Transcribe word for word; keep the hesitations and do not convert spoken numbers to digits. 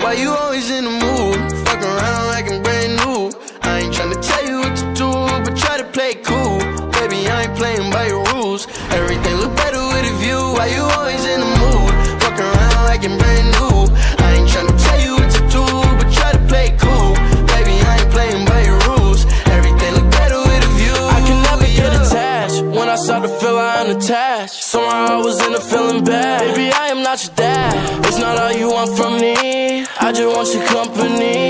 Why you always in the mood? Fuck around like I'm brand new. I ain't tryna tell you what to do, but try to play it cool. Baby, I ain't playing by your rules. Everything look better with a view. Why you always in the mood? Fuck around like I'm brand new. I ain't tryna tell you what to do, but try to play it cool. Baby, I ain't playing by your rules. Everything look better with a view. I can never get attached. When I start to feel I unattached, somehow I was in a feeling bad. Baby, I am not your dad. It's not all you want from me, I just want your company.